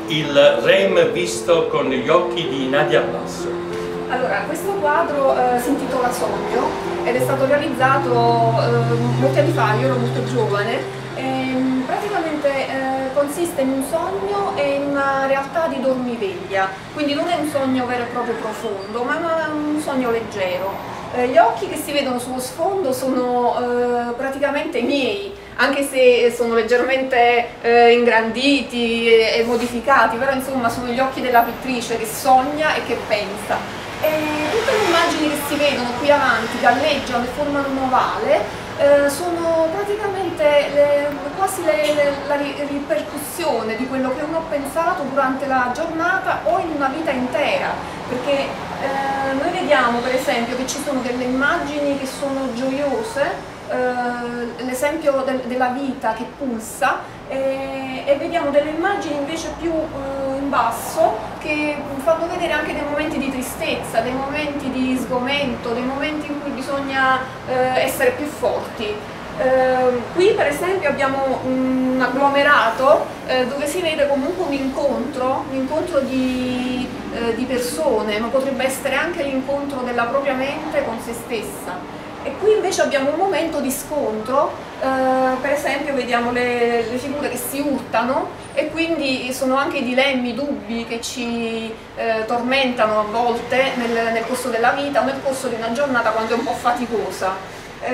il REM visto con gli occhi di Nadia Basso. Allora, questo quadro si intitola Sogno ed è stato realizzato molti anni fa, io ero molto giovane. Praticamente consiste in un sogno e in una realtà di dormiveglia, quindi non è un sogno vero e proprio profondo, ma un sogno leggero. Gli occhi che si vedono sullo sfondo sono praticamente miei, anche se sono leggermente ingranditi e modificati, però insomma sono gli occhi della pittrice che sogna e che pensa. E tutte le immagini che si vedono qui avanti, galleggiano e formano un ovale, sono praticamente quasi la ripercussione di quello che uno ha pensato durante la giornata o in una vita intera, perché noi vediamo per esempio che ci sono delle immagini che sono gioiose, l'esempio della vita che pulsa, e vediamo delle immagini invece più in basso che fanno vedere anche dei momenti di tristezza, dei momenti di sgomento, dei momenti in cui bisogna essere più forti. Qui per esempio abbiamo un agglomerato dove si vede comunque un incontro di persone, ma potrebbe essere anche l'incontro della propria mente con se stessa. E qui invece abbiamo un momento di scontro, per esempio vediamo le figure che si urtano e quindi sono anche i dilemmi, i dubbi che ci tormentano a volte nel corso della vita o nel corso di una giornata quando è un po' faticosa.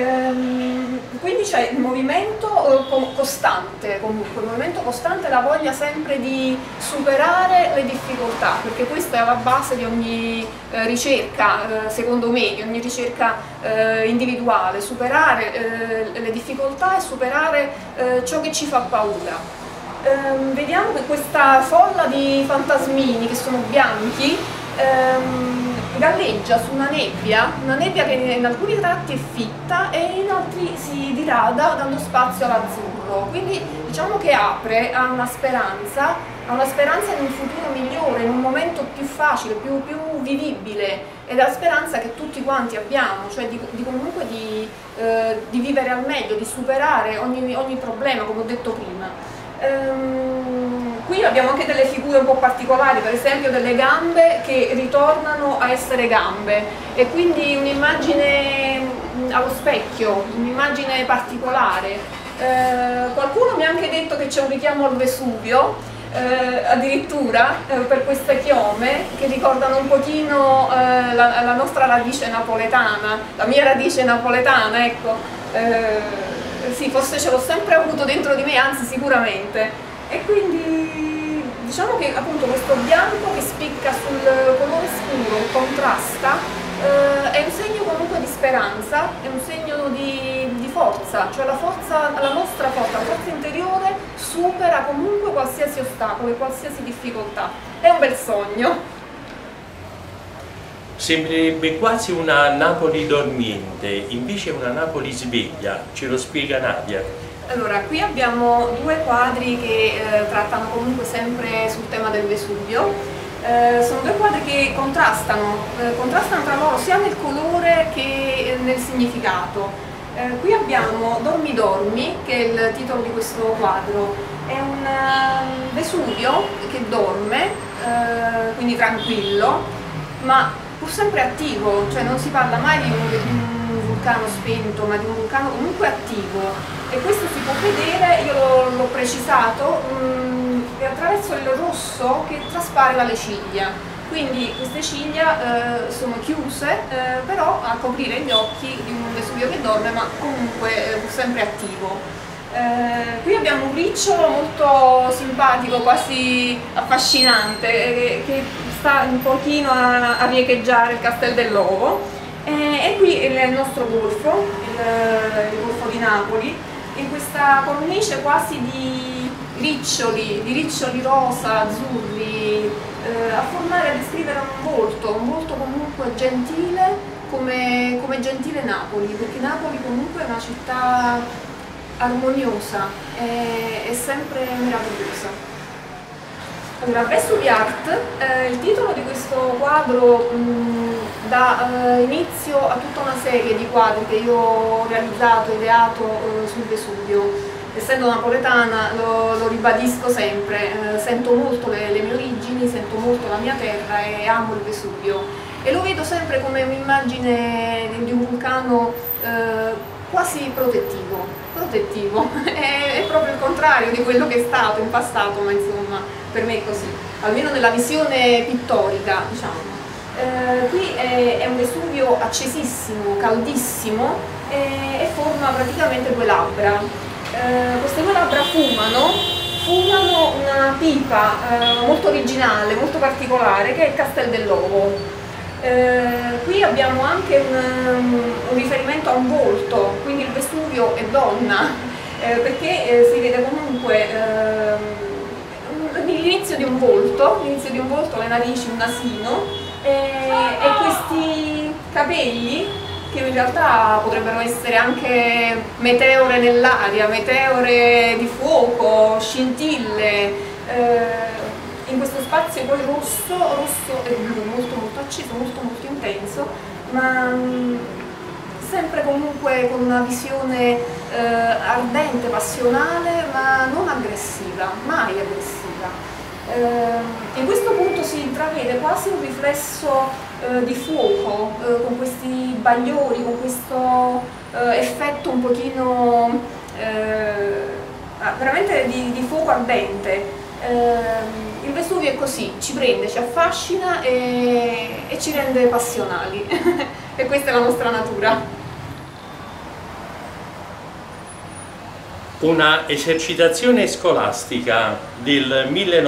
Quindi c'è il movimento costante, comunque, il movimento costante, la voglia sempre di superare le difficoltà, perché questa è alla base di ogni ricerca, secondo me, di ogni ricerca individuale, superare le difficoltà e superare ciò che ci fa paura. Vediamo che questa folla di fantasmini che sono bianchi galleggia su una nebbia che in alcuni tratti è fitta e in altri si dirada dando spazio all'azzurro, quindi diciamo che apre a una speranza in un futuro migliore, in un momento più facile, più vivibile, ed è la speranza che tutti quanti abbiamo, cioè comunque di vivere al meglio, di superare ogni problema, come ho detto prima. Qui abbiamo anche delle figure un po' particolari, per esempio delle gambe che ritornano a essere gambe, e quindi un'immagine allo specchio, un'immagine particolare. Qualcuno mi ha anche detto che c'è un richiamo al Vesuvio, addirittura per queste chiome che ricordano un pochino la nostra radice napoletana, la mia radice napoletana, ecco. Sì, forse ce l'ho sempre avuto dentro di me, anzi sicuramente. E quindi diciamo che appunto questo bianco che spicca sul colore scuro, contrasta, è un segno comunque di speranza, è un segno di forza, cioè la nostra forza interiore supera comunque qualsiasi ostacolo e qualsiasi difficoltà. È un bel sogno. Sembrerebbe quasi una Napoli dormiente, invece è una Napoli sveglia, ce lo spiega Nadia. Allora, qui abbiamo due quadri che trattano comunque sempre sul tema del Vesuvio. Sono due quadri che contrastano tra loro sia nel colore che nel significato. Qui abbiamo Dormi Dormi, che è il titolo di questo quadro. È un Vesuvio che dorme, quindi tranquillo, ma pur sempre attivo, cioè non si parla mai di un vulcano spento, ma di un vulcano comunque attivo, e questo si può vedere, io l'ho precisato, attraverso il rosso che traspare dalle ciglia, quindi queste ciglia sono chiuse, però a coprire gli occhi di un Vesuvio che dorme, ma comunque pur sempre attivo. Qui abbiamo un ricciolo molto simpatico, quasi affascinante, che sta un pochino a riecheggiare il Castel dell'Ovo, e qui è il nostro golfo, il golfo di Napoli, in questa cornice quasi di riccioli rosa, azzurri, a formare, a descrivere un volto comunque gentile, come gentile Napoli, perché Napoli comunque è una città armoniosa, è sempre meravigliosa. Allora, Vesuvio-Art, il titolo di questo quadro dà inizio a tutta una serie di quadri che io ho realizzato, ideato sul Vesuvio. essendo napoletana lo ribadisco sempre, sento molto le mie origini, sento molto la mia terra e amo il Vesuvio e lo vedo sempre come un'immagine di un vulcano quasi protettivo, è proprio il contrario di quello che è stato in passato, ma insomma per me è così, almeno nella visione pittorica, diciamo. Qui è un Vesuvio accesissimo, caldissimo e forma praticamente due labbra. Queste due labbra fumano una pipa molto originale, molto particolare, che è il Castel dell'Ovo. Qui abbiamo anche un riferimento a un volto, quindi il Vesuvio è donna, perché si vede comunque l'inizio di un volto, le narici, un nasino e questi capelli che in realtà potrebbero essere anche meteore nell'aria, meteore di fuoco, scintille, in questo spazio poi rosso e blu, molto acceso, molto intenso, ma sempre comunque con una visione ardente, passionale, ma non aggressiva, mai aggressiva. In questo punto si intravede quasi un riflesso di fuoco, con questi bagliori, con questo effetto un pochino veramente di fuoco ardente. Il Vesuvio è così, ci prende, ci affascina e ci rende passionali e questa è la nostra natura. Una esercitazione scolastica del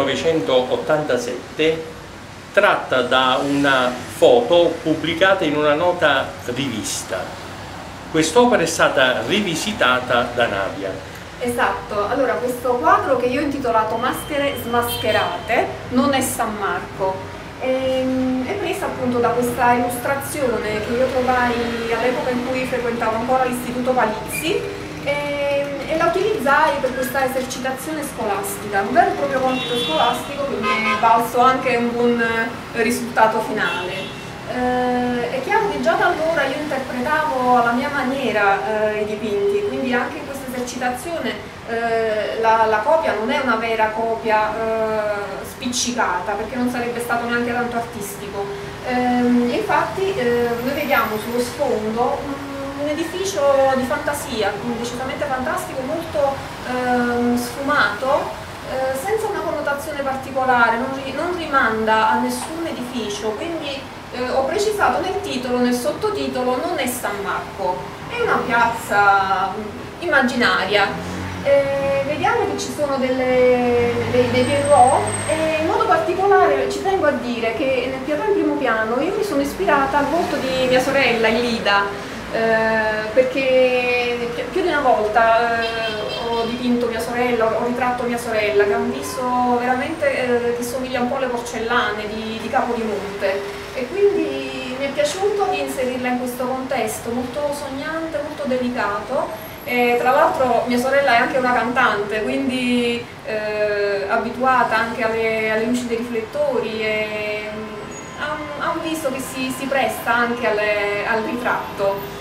1987 tratta da una foto pubblicata in una nota rivista. Quest'opera è stata rivisitata da Nadia. Esatto, allora questo quadro che io ho intitolato Maschere smascherate non è San Marco, è presa appunto da questa illustrazione che io trovai all'epoca in cui frequentavo ancora l'Istituto Palizzi e la utilizzai per questa esercitazione scolastica, un vero e proprio compito scolastico che mi è valso anche un buon risultato finale. È chiaro che già da allora io interpretavo alla mia maniera i dipinti, quindi anche in questa esercitazione la copia non è una vera copia spiccicata, perché non sarebbe stato neanche tanto artistico. Infatti noi vediamo sullo sfondo un edificio di fantasia, decisamente fantastico, molto sfumato, senza una connotazione particolare, non rimanda a nessun edificio, quindi ho precisato nel titolo, nel sottotitolo, non è San Marco, è una piazza immaginaria. Vediamo che ci sono dei Pierrot e in modo particolare ci tengo a dire che nel Pierrot in primo piano io mi sono ispirata al volto di mia sorella Elida, perché più di una volta ho dipinto mia sorella, ho ritratto mia sorella, che ha un viso veramente che somiglia un po' alle porcellane di Capodimonte, e quindi mi è piaciuto di inserirla in questo contesto molto sognante, molto delicato. Tra l'altro mia sorella è anche una cantante, quindi abituata anche alle luci dei riflettori e ha un viso che si presta anche al ritratto.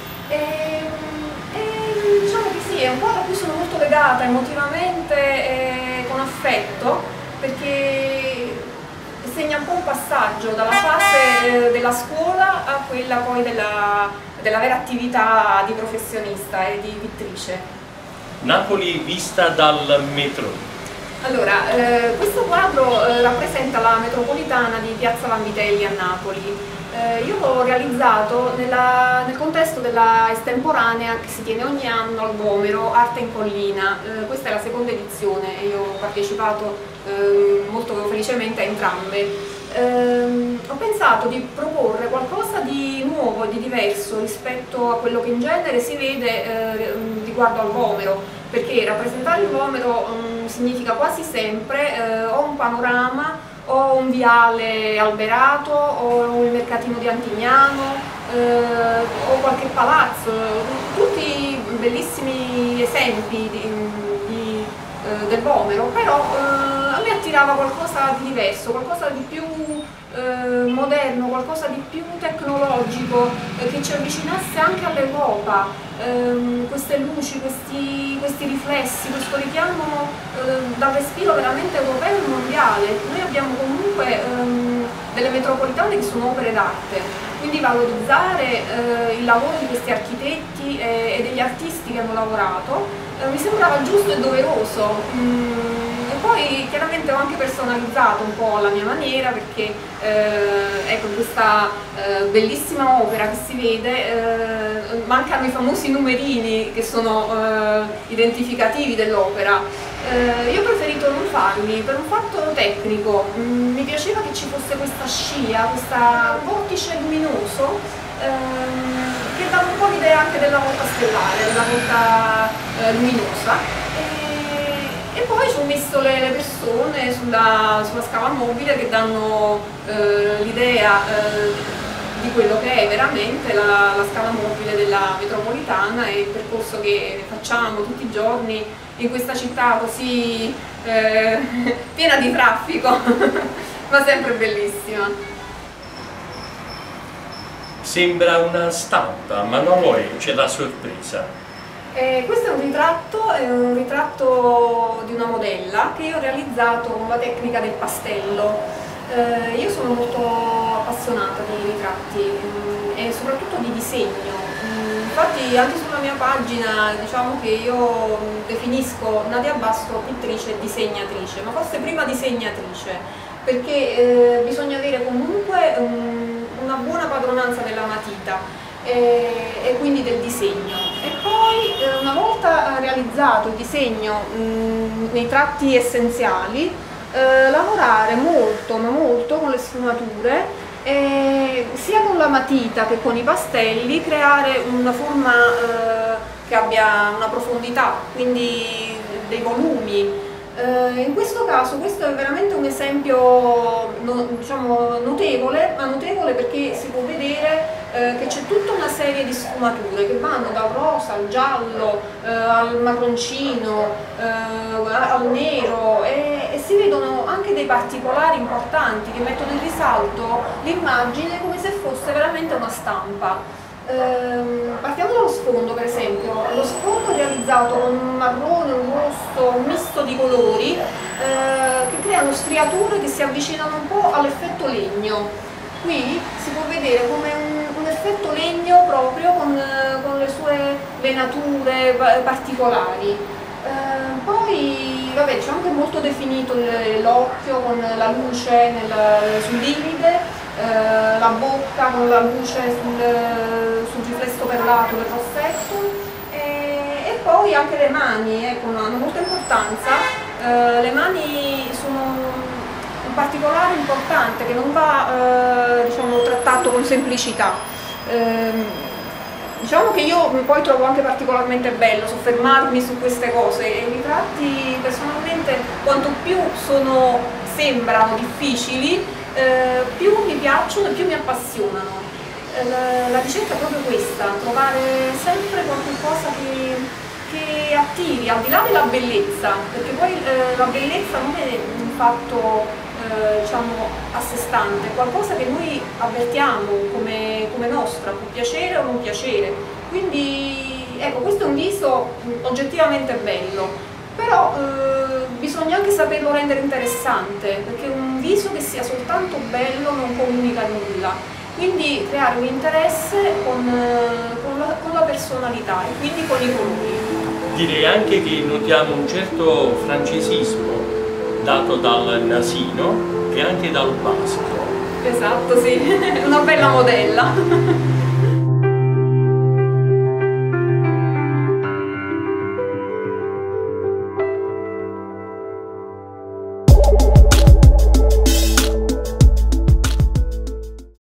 Diciamo che sì, è un quadro a cui sono molto legata emotivamente e con affetto, perché segna un po' un passaggio dalla fase della scuola a quella poi della vera attività di professionista e di pittrice. Napoli vista dal metro. Allora, questo quadro rappresenta la metropolitana di Piazza Vanvitelli a Napoli. Io l'ho realizzato nel contesto della estemporanea che si tiene ogni anno al Vomero, Arte in Collina. Questa è la seconda edizione e io ho partecipato molto felicemente a entrambe. Ho pensato di proporre qualcosa di nuovo e di diverso rispetto a quello che in genere si vede riguardo al Vomero, perché rappresentare il Vomero significa quasi sempre o un panorama o un viale alberato o il mercatino di Antignano o qualche palazzo, tutti bellissimi esempi del Vomero, però a me attirava qualcosa di diverso, qualcosa di più moderno, qualcosa di più tecnologico, che ci avvicinasse anche all'Europa. Queste luci, questi riflessi, questo richiamo dal respiro veramente europeo e mondiale. Noi abbiamo comunque delle metropolitane che sono opere d'arte, quindi valorizzare il lavoro di questi architetti e degli artisti che hanno lavorato mi sembrava giusto e doveroso. E poi chiaramente ho anche personalizzato un po' alla mia maniera, perché ecco, questa bellissima opera che si vede, mancano i famosi numerini che sono identificativi dell'opera. Io ho preferito non farli per un fatto tecnico. Mi piaceva che ci fosse questa scia, questo vortice luminoso che dà un po' l'idea anche della volta stellare, della volta luminosa. E poi ci ho messo le persone sulla scala mobile che danno l'idea di quello che è veramente la scala mobile della metropolitana e il percorso che facciamo tutti i giorni in questa città così piena di traffico, ma sempre bellissima. Sembra una stampa, ma non lo è, c'è la sorpresa. Questo è un ritratto di una modella che io ho realizzato con la tecnica del pastello. Io sono molto appassionata di ritratti e soprattutto di disegno. Infatti anche sulla mia pagina diciamo che io definisco Nadia Basto pittrice e disegnatrice, ma forse prima disegnatrice, perché bisogna avere comunque una buona padronanza della matita e quindi del disegno. E poi una volta realizzato il disegno nei tratti essenziali, lavorare molto ma molto con le sfumature, sia con la matita che con i pastelli, creare una forma che abbia una profondità, quindi dei volumi. In questo caso questo è veramente un esempio diciamo, notevole, ma notevole perché si può vedere che c'è tutta una serie di sfumature che vanno dal rosa al giallo, al marroncino, al nero e si vedono anche dei particolari importanti che mettono in risalto l'immagine come se fosse veramente una stampa. Partiamo dallo sfondo, per esempio. Lo sfondo è realizzato con un marrone, un rosso, un misto di colori che creano striature che si avvicinano un po' all'effetto legno. Qui si può vedere come un effetto legno proprio con le sue venature particolari. Poi vabbè, c'è anche molto definito l'occhio con la luce sull'iride, la bocca con la luce sul riflesso perlato del rossetto e poi anche le mani, ecco, hanno molta importanza. Le mani sono un particolare importante che non va diciamo, trattato con semplicità. Diciamo che io poi trovo anche particolarmente bello soffermarmi su queste cose e i ritratti personalmente quanto più sembrano difficili più mi piacciono e più mi appassionano. La ricerca è proprio questa, trovare sempre qualcosa che attiri, al di là della bellezza, perché poi la bellezza non è un fatto diciamo a sé stante, è qualcosa che noi avvertiamo come nostra, può piacere o non piacere. Quindi ecco, questo è un viso oggettivamente bello, però bisogna anche saperlo rendere interessante, perché un viso che sia soltanto bello non comunica nulla. Quindi creare un interesse con la personalità e quindi con i colori. Direi anche che notiamo un certo francesismo dato dal nasino e anche dal basco. Esatto, sì, una bella modella.